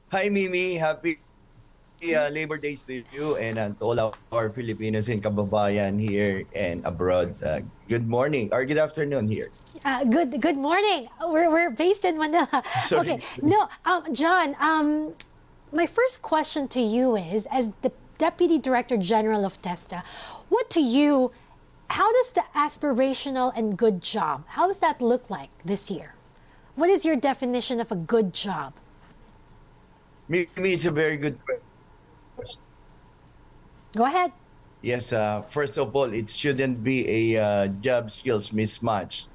Hi, Mimi. Happy Labor Days to you and to all our Filipinos and kababayan here and abroad. Good morning or good afternoon here. Good morning. We're based in Manila. Okay. Sorry. No, John, my first question to you is, as the Deputy Director General of TESTA, what to you, how does the aspirational and good job, how does that look like this year? What is your definition of a good job? Mimi, it's a very good question. Go ahead. Yes, first of all, it shouldn't be a job skills mismatch.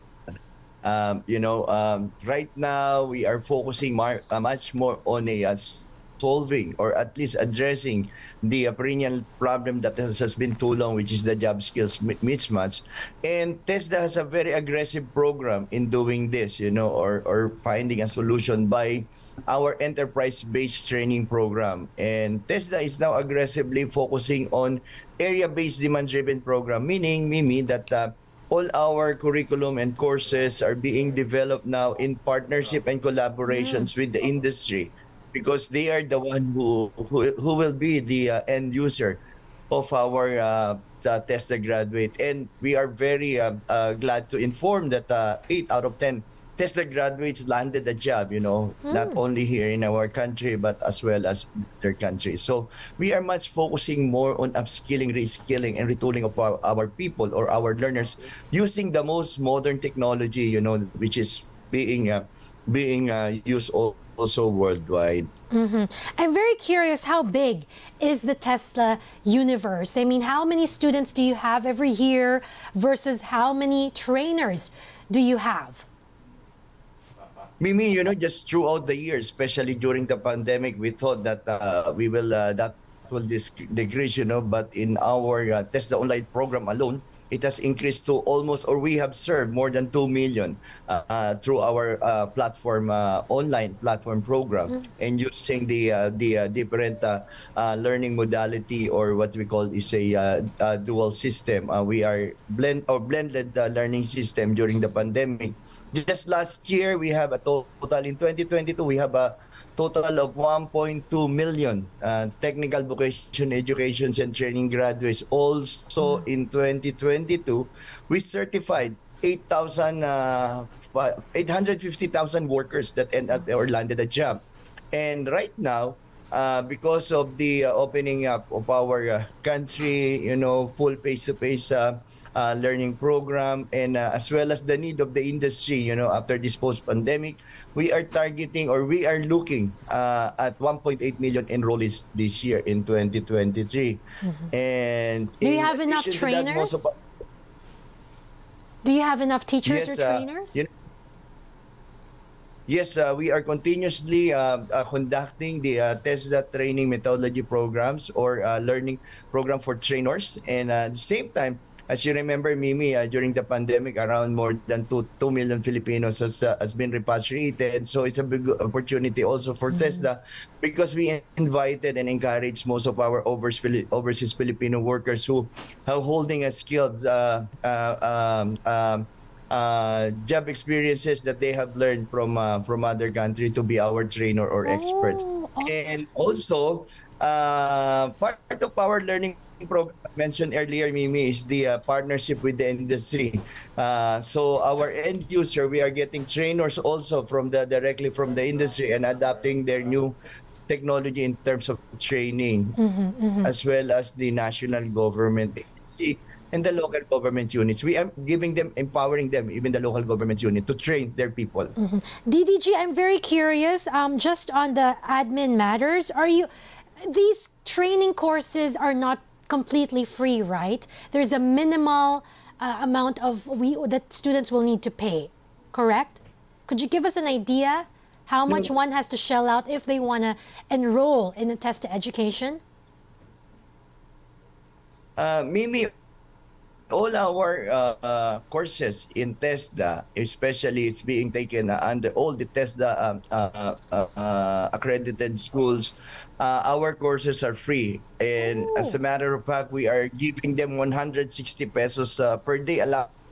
Right now we are focusing much more on solving or at least addressing the perennial problem that has been too long, which is the job skills mismatch. And TESDA has a very aggressive program in doing this, or finding a solution by our enterprise-based training program. And TESDA is now aggressively focusing on area-based demand-driven program, meaning, Mimi, that all our curriculum and courses are being developed now in partnership and collaborations with the industry because they are the one who will be the end user of our TESDA graduate. And we are very glad to inform that 8 out of 10 TESDA graduates landed a job, not only here in our country, but as well as other countries. So we are much focusing more on upskilling, reskilling, and retooling of our people or our learners using the most modern technology, which is being used also worldwide. I'm very curious, how big is the Tesla universe? I mean, how many students do you have every year versus how many trainers do you have? Mimi, just throughout the year, especially during the pandemic, we thought that we will that will decrease, but in our TESDA online program alone, it has increased to almost, or we have served more than 2 million through our platform, online platform program, and using the different learning modality, or what we call is a dual system. We are blended learning system during the pandemic. Just last year, we have a total in 2022, we have a total of 1.2 million technical vocation educations and training graduates. Also in 2022, we certified 850,000 workers that end up or landed a job. And right now, because of the opening up of our country, full face-to-face learning program, and as well as the need of the industry, after this post-pandemic, we are targeting, or we are looking at 1.8 million enrollees this year in 2023. And do you have enough trainers? Do you have enough teachers or trainers? Yes, we are continuously conducting the TESDA training methodology programs or learning program for trainers. And at the same time, as you remember, Mimi, during the pandemic, around more than 2 million Filipinos has been repatriated. So it's a big opportunity also for TESDA, because we invited and encouraged most of our overseas Filipino workers who are holding a skilled job experiences that they have learned from other country to be our trainer or expert. And also, part of our learning program mentioned earlier, Mimi, is the partnership with the industry. So our end user, we are getting trainers also directly from the industry and adapting their new technology in terms of training, as well as the national government agency and the local government units. We are giving them, empowering them, even the local government unit, to train their people. DDG, I'm very curious, just on the admin matters, these training courses are not completely free, right? There's a minimal amount that students will need to pay, correct? Could you give us an idea how much one has to shell out if they want to enroll in a TESTA education? Mimi, all our courses in TESDA, especially it's being taken under all the TESDA accredited schools, our courses are free. And as a matter of fact, we are giving them 160 pesos per day allowance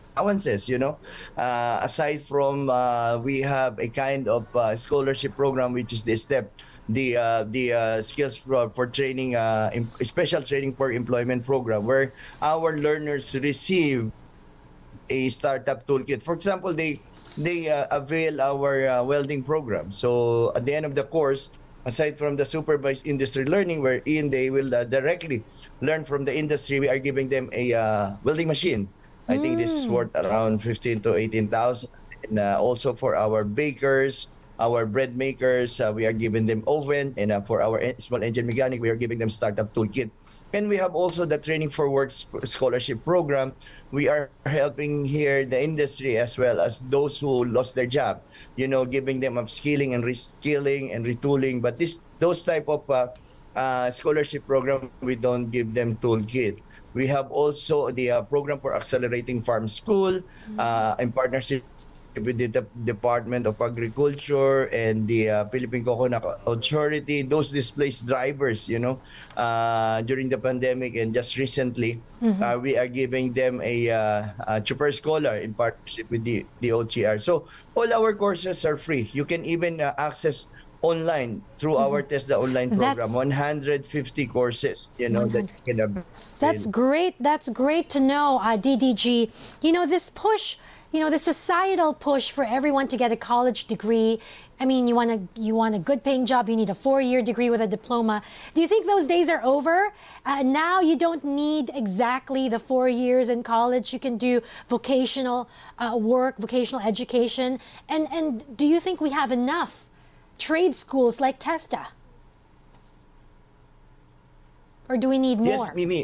allowances, aside from we have a kind of scholarship program, which is the STEP, the skills for training, special training for employment program, where our learners receive a startup toolkit. For example, they avail our welding program. So at the end of the course, aside from the supervised industry learning, wherein they will directly learn from the industry, we are giving them a welding machine. I think this is worth around 15 to 18,000. And also for our bakers, our bread makers, we are giving them oven, and for our small engine mechanic, we are giving them startup toolkit. And we have also the training for work scholarship program. We are helping here the industry as well as those who lost their job, giving them upskilling and reskilling and retooling. But those type of scholarship program, we don't give them toolkit. We have also the program for accelerating farm school in partnership with the Department of Agriculture and the Philippine Coconut Authority. Those displaced drivers, during the pandemic, and just recently, we are giving them a Super Scholar in partnership with the OTR. So all our courses are free. You can even access online through our TESDA online program. 150 courses, that you can. That's great. That's great to know, DDG. This push. The societal push for everyone to get a college degree. I mean, you want a good paying job, you need a 4-year degree with a diploma. Do you think those days are over? Now you don't need exactly the 4 years in college. You can do vocational work, vocational education. And do you think we have enough trade schools like TESDA? Or do we need more? Yes, Mimi.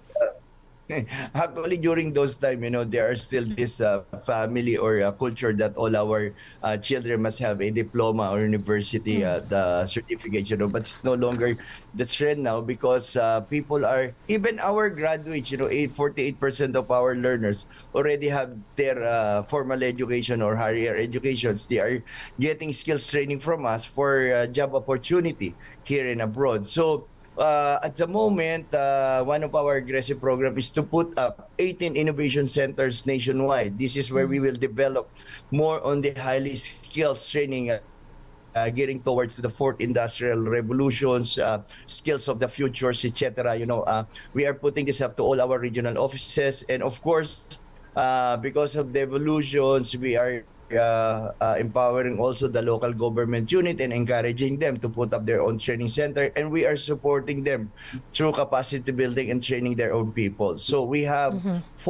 Actually, during those time, there are still this family or culture that all our children must have a diploma or university the certificate, but it's no longer the trend now, because people are, even our graduates, 48% of our learners already have their formal education or higher educations. They are getting skills training from us for job opportunity here and abroad. So at the moment, one of our aggressive programs is to put up 18 innovation centers nationwide. This is where we will develop more on the highly skilled training, getting towards the fourth industrial revolutions, skills of the futures, etc. We are putting this up to all our regional offices, and of course, because of the evolutions, we are empowering also the local government unit and encouraging them to put up their own training center, and we are supporting them through capacity building and training their own people. So we have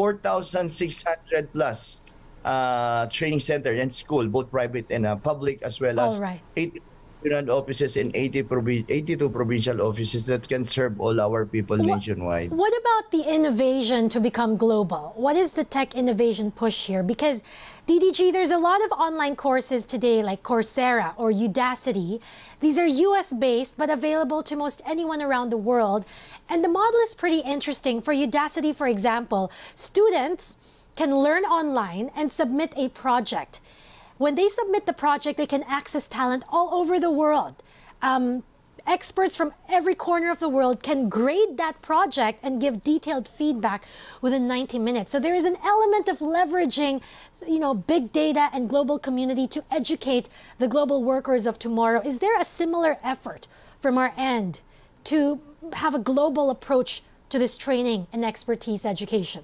4,600 plus training center and school, both private and public, as well as 80 regional offices and 82 provincial offices that can serve all our people nationwide. What about the innovation to become global? What is the tech innovation push here? Because DDG, there's a lot of online courses today like Coursera or Udacity. These are US-based but available to most anyone around the world. And the model is pretty interesting. For Udacity, for example, students can learn online and submit a project. When they submit the project, they can access talent all over the world. Experts from every corner of the world can grade that project and give detailed feedback within 90 minutes. So there is an element of leveraging, big data and global community to educate the global workers of tomorrow. Is there a similar effort from our end to have a global approach to this training and expertise education?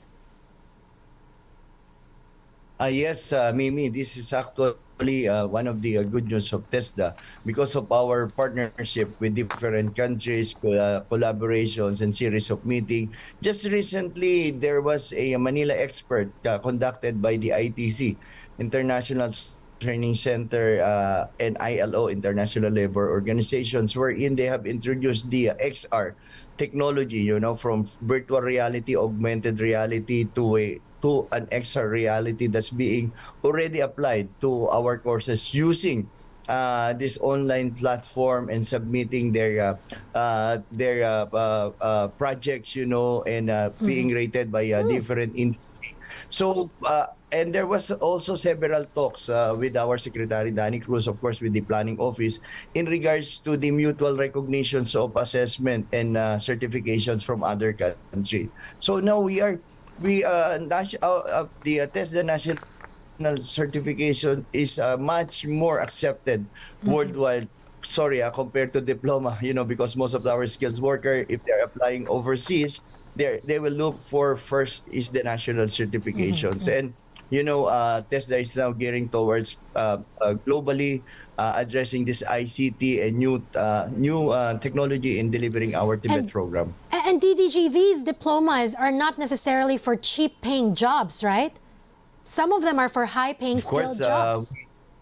Yes, Mimi, this is actually one of the good news of TESDA, because of our partnership with different countries, collaborations, and series of meetings. Just recently, there was a Manila expert conducted by the ITC, International Training Center, and ILO, International Labor Organizations, wherein they have introduced the XR technology, from virtual reality, augmented reality to an XR reality that's being already applied to our courses using this online platform and submitting their projects, and being rated by different industry. So, and there was also several talks with our Secretary Danny Cruz, of course, with the Planning Office, in regards to the mutual recognitions of assessment and certifications from other countries. So now we are we the TESDA national certification is much more accepted worldwide. Sorry, compared to diploma, because most of our skills worker, if they're applying overseas, they will look for first is the national certifications. And TESDA is now gearing towards globally addressing this ICT and new technology in delivering our Tibet program. And DDG, these diplomas are not necessarily for cheap-paying jobs, right? Some of them are for high-paying skilled jobs.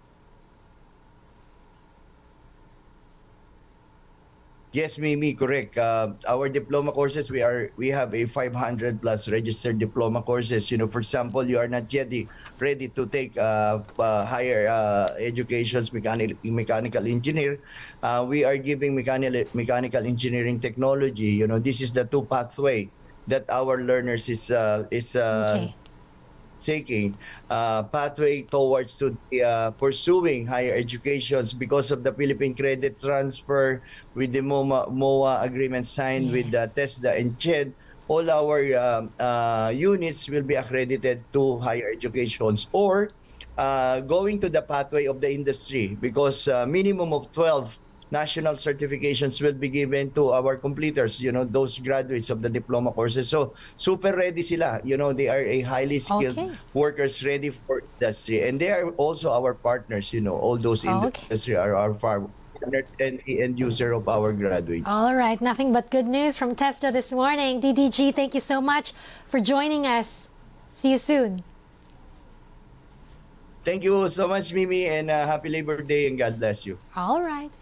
Yes, Mimi, correct. Our diploma courses, we have a 500 plus registered diploma courses. For example, you are not yet ready to take higher educations, mechanical engineer. We are giving mechanical engineering technology. This is the two pathway that our learners is Okay. taking pathway towards to pursuing higher educations because of the Philippine credit transfer with the MOA agreement signed with the TESDA and CHED. All our units will be accredited to higher educations or going to the pathway of the industry because minimum of 12 national certifications will be given to our completers, those graduates of the diploma courses. So super ready sila. They are a highly skilled workers ready for industry. And they are also our partners, all those industry are our partner and end user of our graduates. All right, nothing but good news from TESDA this morning. DDG, thank you so much for joining us. See you soon. Thank you so much, Mimi, and happy Labor Day and God bless you. All right.